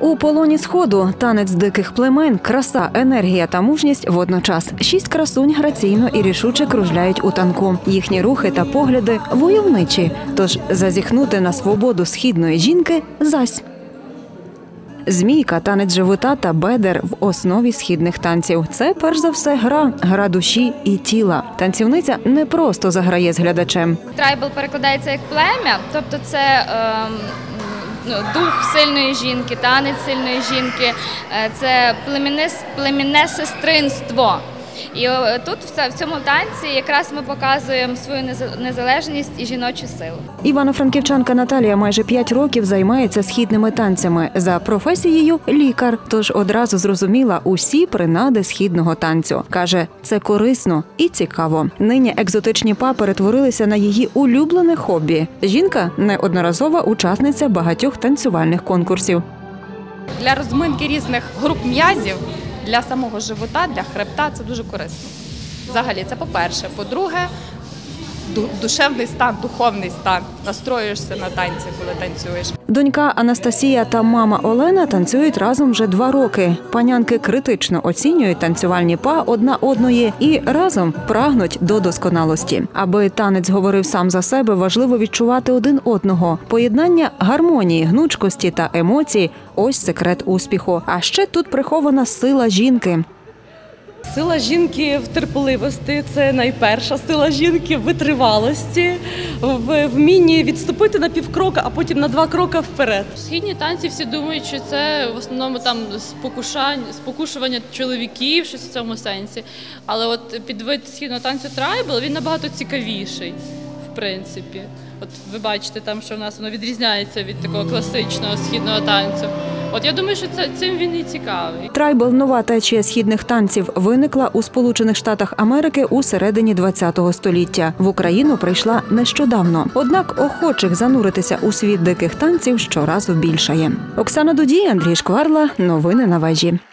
У полоні Сходу танець диких племен, краса, енергія та мужність водночас. 6 красунь граційно і рішуче кружляють у танку. Їхні рухи та погляди войовничі, тож зазіхнути на свободу східної жінки – зась. Змійка, танець живота та бедер в основі східних танців. Це, перш за все, гра душі і тіла. Танцівниця не просто заграє з глядачем. Трайбл перекладається як плем'я, тобто це дух сильної жінки, танець сильної жінки, це племінне сестринство. І тут, в цьому танці, якраз ми показуємо свою незалежність і жіночу силу. Івано-франківчанка Наталія майже 5 років займається східними танцями. За професією – лікар, тож одразу зрозуміла усі принади східного танцю. Каже, це корисно і цікаво. Нині екзотичні па перетворилися на її улюблене хобі. Жінка – неодноразова учасниця багатьох танцювальних конкурсів. Для розминки різних груп м'язів, для самого живота, для хребта це дуже корисно. Взагалі, це по-перше. По-друге, душевний стан, духовний стан. Настроюєшся на танці, коли танцюєш. Донька Анастасія та мама Олена танцюють разом вже 2 роки. Панянки критично оцінюють танцювальні па одна одної і разом прагнуть до досконалості. Аби танець говорив сам за себе, важливо відчувати один одного. Поєднання гармонії, гнучкості та емоцій – ось секрет успіху. А ще тут прихована сила жінки. Сила жінки в терпеливості – це найперша сила жінки, в витривалості, в вмінні відступити на півкрока, а потім на 2 кроки вперед. Східні танці всі думають, що це в основному там спокушування чоловіків, щось в цьому сенсі. Але от підвид східного танцю трайбл, він набагато цікавіший, в принципі. От ви бачите там, що в нас воно відрізняється від такого класичного східного танцю. От я думаю, що цим він і цікавий. Трайбл – нова течія східних танців, виникла у Сполучених Штатах Америки у середині ХХ століття. В Україну прийшла нещодавно. Однак охочих зануритися у світ диких танців щоразу більшає. Оксана Дудій, Андрій Шкварла. Новини на вежі.